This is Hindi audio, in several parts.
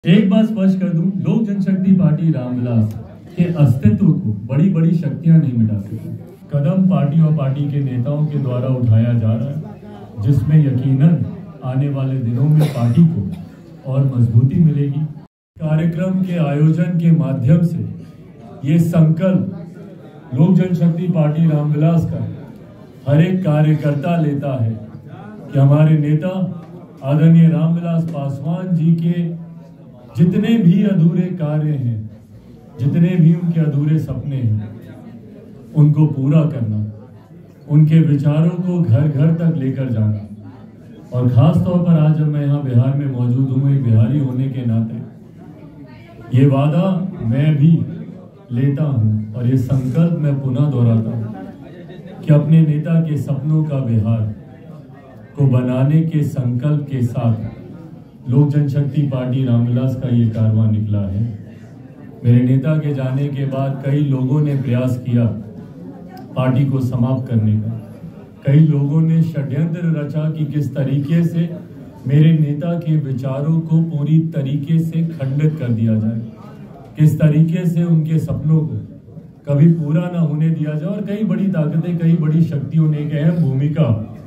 एक बात स्पष्ट कर दूं, लोक जनशक्ति पार्टी रामविलास के अस्तित्व को बड़ी बड़ी शक्तियां नहीं मिटा सकती। कदम पार्टी और पार्टी के नेताओं के द्वारा उठाया जा रहा है, जिसमें यकीनन आने वाले दिनों में पार्टी को और मजबूती मिलेगी। कार्यक्रम के आयोजन के माध्यम से ये संकल्प लोक जनशक्ति पार्टी रामविलास का हर एक कार्यकर्ता लेता है कि हमारे नेता आदरणीय रामविलास पासवान जी के जितने भी अधूरे कार्य हैं, जितने भी उनके अधूरे सपने हैं, उनको पूरा करना, उनके विचारों को घर घर तक लेकर जाना। और खास तौर पर आज जब मैं यहाँ बिहार में मौजूद हूँ, एक बिहारी होने के नाते ये वादा मैं भी लेता हूँ और ये संकल्प मैं पुनः दोहराता हूँ कि अपने नेता के सपनों का बिहार को बनाने के संकल्प के साथ लोक जनशक्ति पार्टी रामविलास का ये कारवां निकला है। मेरे नेता के जाने के बाद कई लोगों ने प्रयास किया पार्टी को समाप्त करने का। कई लोगों ने षड्यंत्र रचा कि किस तरीके से मेरे नेता के विचारों को पूरी तरीके से खंडित कर दिया जाए, किस तरीके से उनके सपनों को कभी पूरा ना होने दिया जाए। और कई बड़ी ताकतें, कई बड़ी शक्तियों ने एक अहम भूमिका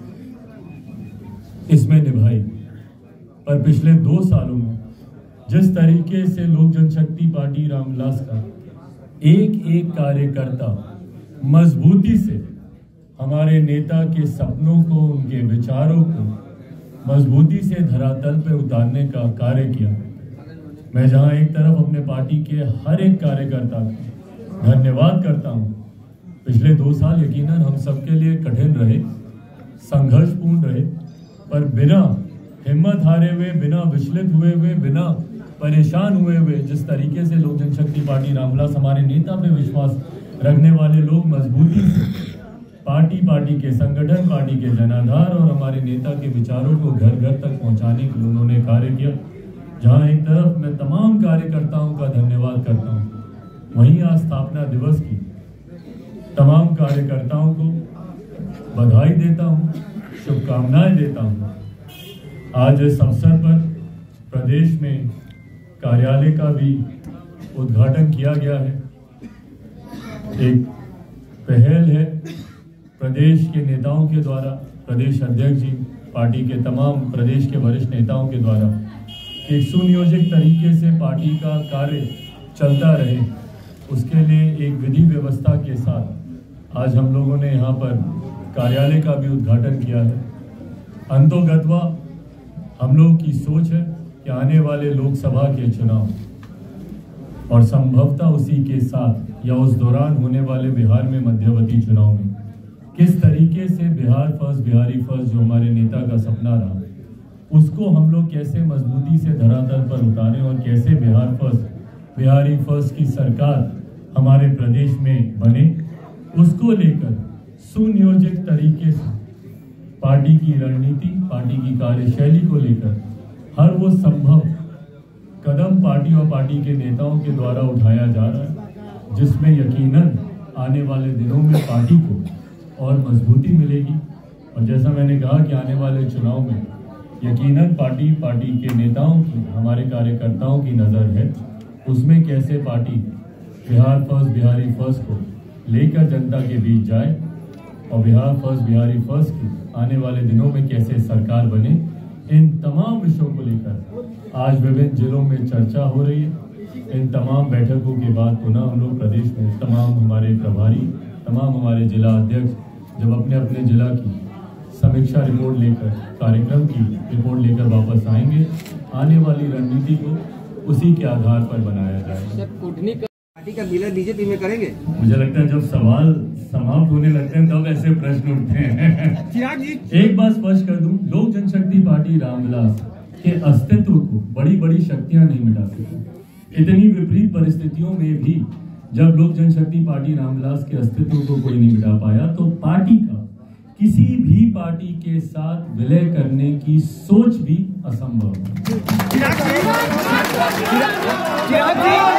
इसमें निभाई। पर पिछले 2 सालों में जिस तरीके से लोक जनशक्ति पार्टी रामविलास का एक एक कार्यकर्ता मजबूती से हमारे नेता के सपनों को, उनके विचारों को मजबूती से धरातल पे उतारने का कार्य किया, मैं जहां एक तरफ अपने पार्टी के हर एक कार्यकर्ता का धन्यवाद करता हूं। पिछले 2 साल यकीनन हम सबके लिए कठिन रहे, संघर्षपूर्ण रहे, पर बिना हिम्मत हारे हुए, बिना विचलित हुए हुए, बिना परेशान हुए हुए, जिस तरीके से लोक जनशक्ति पार्टी रामविलास हमारे नेता पे विश्वास रखने वाले लोग मजबूती से पार्टी के संगठन, पार्टी के जनाधार और हमारे नेता के विचारों को घर घर तक पहुंचाने के लिए उन्होंने कार्य किया। जहां एक तरफ मैं तमाम कार्यकर्ताओं का धन्यवाद करता हूं, वहीं आज स्थापना दिवस की तमाम कार्यकर्ताओं को बधाई देता हूं, शुभकामनाएं देता हूं। आज इस अवसर पर प्रदेश में कार्यालय का भी उद्घाटन किया गया है। एक पहल है प्रदेश के नेताओं के द्वारा, प्रदेश अध्यक्ष जी, पार्टी के तमाम प्रदेश के वरिष्ठ नेताओं के द्वारा एक सुनियोजित तरीके से पार्टी का कार्य चलता रहे, उसके लिए एक विधि व्यवस्था के साथ आज हम लोगों ने यहाँ पर कार्यालय का भी उद्घाटन किया है। अंतोगत्वा हम लोग की सोच है कि आने वाले लोकसभा के चुनाव और संभवतः उसी के साथ या उस दौरान होने वाले बिहार में मध्यवर्ती चुनाव में किस तरीके से बिहार फर्स्ट, बिहारी फर्स्ट जो हमारे नेता का सपना रहा, उसको हम लोग कैसे मजबूती से धरातल पर उतारें और कैसे बिहार फर्स्ट, बिहारी फर्स्ट की सरकार हमारे प्रदेश में बने, उसको लेकर सुनियोजित तरीके से पार्टी की रणनीति, पार्टी की कार्यशैली को लेकर हर वो संभव कदम पार्टी और पार्टी के नेताओं के द्वारा उठाया जा रहा है, जिसमें यकीनन आने वाले दिनों में पार्टी को और मजबूती मिलेगी। और जैसा मैंने कहा कि आने वाले चुनाव में यकीनन पार्टी के नेताओं की, हमारे कार्यकर्ताओं की नज़र है उसमें कैसे party Bihar first, Bihari first को लेकर जनता के बीच जाए और बिहार फर्स्ट, बिहारी फर्स्ट की आने वाले दिनों में कैसे सरकार बने। इन तमाम विषयों को लेकर आज विभिन्न जिलों में चर्चा हो रही है। इन तमाम बैठकों के बाद पुनः हम लोग प्रदेश में तमाम हमारे प्रभारी, तमाम हमारे जिला अध्यक्ष जब अपने अपने जिला की समीक्षा रिपोर्ट लेकर, कार्यक्रम की रिपोर्ट लेकर वापस आएंगे, आने वाली रणनीति को उसी के आधार पर बनाया जाएगा। पार्टी का विलय बीजेपी में करेंगे? मुझे लगता है जब सवाल समाप्त होने लगते हैं तब ऐसे प्रश्न उठते हैं। एक बात स्पष्ट कर दूं, लोक जनशक्ति पार्टी रामविलास के अस्तित्व को बड़ी बड़ी शक्तियां नहीं मिटा सकती। इतनी विपरीत परिस्थितियों में भी जब लोक जनशक्ति पार्टी रामविलास के अस्तित्व को कोई नहीं मिटा पाया, तो पार्टी का किसी भी पार्टी के साथ विलय करने की सोच भी असंभव है।